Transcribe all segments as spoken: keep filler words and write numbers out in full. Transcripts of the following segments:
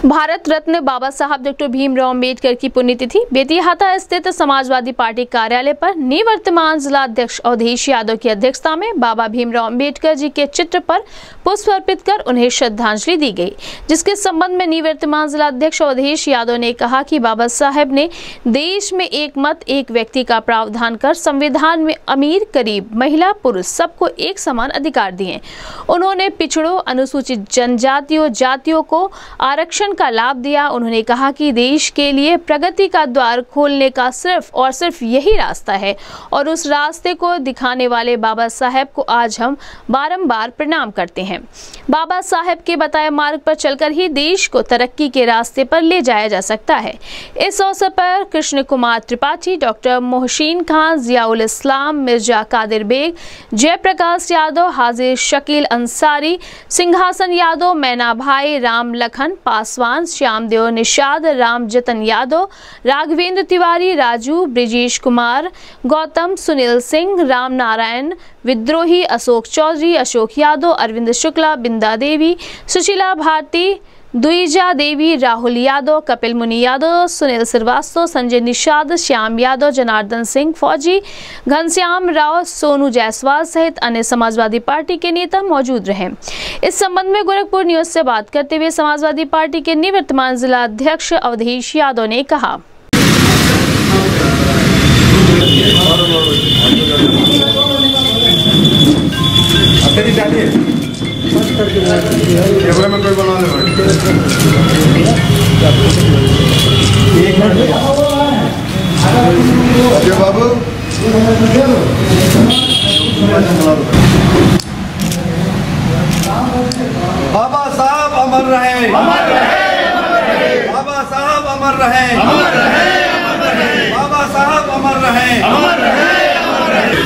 भारत रत्न बाबा साहब डॉक्टर भीमराव अम्बेडकर की पुण्यतिथि बेतिहाता स्थित समाजवादी पार्टी कार्यालय पर निवर्तमान जिला अध्यक्ष अवधेश यादव की अध्यक्षता में बाबा भीमराव अम्बेडकर जी के चित्र पर पुष्प अर्पित कर उन्हें श्रद्धांजलि दी गई, जिसके संबंध में निवर्तमान जिला अध्यक्ष अवधेश यादव ने कहा कि बाबा साहब ने देश में एक मत एक व्यक्ति का प्रावधान कर संविधान में अमीर गरीब महिला पुरुष सबको एक समान अधिकार दिए। उन्होंने पिछड़ों अनुसूचित जनजातियों जातियों को आरक्षण का लाभ दिया। उन्होंने कहा कि देश के लिए प्रगति का द्वार खोलने का सिर्फ और सिर्फ यही रास्ता है और उस रास्ते को दिखाने वाले बाबा साहब को आज हम बारंबार प्रणाम करते हैं। बाबा साहब के बताए मार्ग पर चलकर ही देश को तरक्की के रास्ते पर ले जाया जा सकता है। इस अवसर पर कृष्ण कुमार त्रिपाठी, डॉक्टर मोहसिन खान, जियाउल इस्लाम, मिर्जा कादिर बेग, जयप्रकाश यादव, हाजिर शकील अंसारी, सिंहासन यादव, मैना भाई, राम लखन पासवान, श्यामदेव निषाद, राम जतन यादव, राघवेंद्र तिवारी, राजू, ब्रिजेश कुमार, गौतम, सुनील सिंह, राम नारायण विद्रोही, अशोक चौधरी, अशोक यादव, अरविंद शुक्ला, बिंदा देवी, सुशीला भारती, दुईजा देवी, राहुल यादव, कपिल मुनि यादव, सुनील श्रीवास्तव, संजय निषाद, श्याम यादव, जनार्दन सिंह फौजी, घनश्याम राव, सोनू जायसवाल सहित अन्य समाजवादी पार्टी के नेता मौजूद रहे। इस संबंध में गोरखपुर न्यूज से बात करते हुए समाजवादी पार्टी के निवर्तमान जिला अध्यक्ष अवधेश यादव ने कहा, बाबू बाबा साहब अमर रहे, अमर रहे, बाबा साहब अमर रहे, अमर रहे, बाबा साहब अमर रहे, अमर रहे, अमर रहे,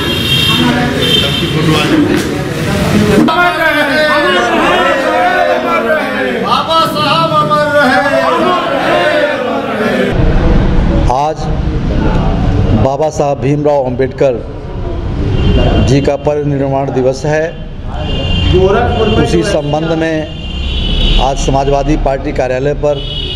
अमर रहे, अमर रहे, बाबा साहब अमर रहे, अमर रहे। आज बाबा साहब भीमराव अंबेडकर जी का परिनिर्वाण दिवस है। उसी संबंध में आज समाजवादी पार्टी कार्यालय पर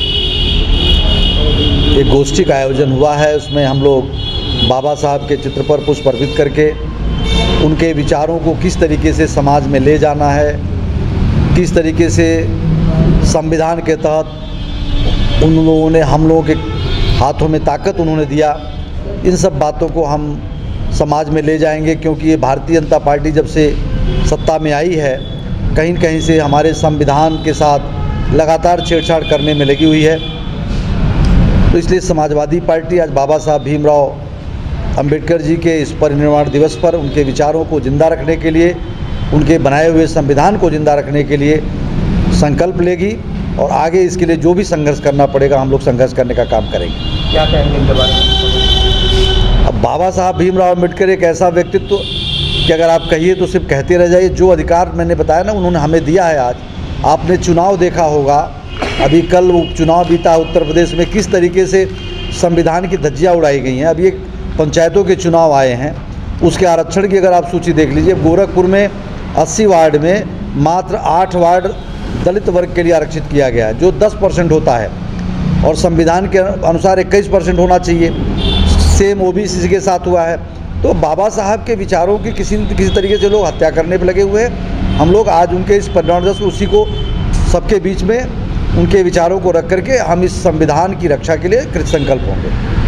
एक गोष्ठी का आयोजन हुआ है। उसमें हम लोग बाबा साहब के चित्र पर पुष्प अर्पित करके उनके विचारों को किस तरीके से समाज में ले जाना है, किस तरीके से संविधान के तहत उन लोगों ने हम लोगों के हाथों में ताकत उन्होंने दिया, इन सब बातों को हम समाज में ले जाएंगे। क्योंकि ये भारतीय जनता पार्टी जब से सत्ता में आई है, कहीं न कहीं से हमारे संविधान के साथ लगातार छेड़छाड़ करने में लगी हुई है। तो इसलिए समाजवादी पार्टी आज बाबा साहब भीमराव अंबेडकर जी के इस परिनिर्वाण दिवस पर उनके विचारों को जिंदा रखने के लिए, उनके बनाए हुए संविधान को जिंदा रखने के लिए संकल्प लेगी और आगे इसके लिए जो भी संघर्ष करना पड़ेगा हम लोग संघर्ष करने का काम करेंगे। क्या कहेंगे इनके बारे में? अब बाबा साहब भीमराव अम्बेडकर एक ऐसा व्यक्तित्व कि अगर आप कहिए तो सिर्फ कहते रह जाइए। जो अधिकार मैंने बताया ना उन्होंने हमें दिया है। आज आपने चुनाव देखा होगा, अभी कल उपचुनाव बीता उत्तर प्रदेश में, किस तरीके से संविधान की धज्जियाँ उड़ाई गई हैं। अभी एक पंचायतों के चुनाव आए हैं, उसके आरक्षण की अगर आप सूची देख लीजिए, गोरखपुर में अस्सी वार्ड में मात्र आठ वार्ड दलित वर्ग के लिए आरक्षित किया गया है, जो दस परसेंट होता है और संविधान के अनुसार इक्कीस परसेंट होना चाहिए। सेम ओबीसी के साथ हुआ है। तो बाबा साहब के विचारों की किसी न किसी तरीके से लोग हत्या करने पर लगे हुए हैं। हम लोग आज उनके इस परिणाम दिवस को उसी को सबके बीच में उनके विचारों को रख करके हम इस संविधान की रक्षा के लिए कृत संकल्प होंगे।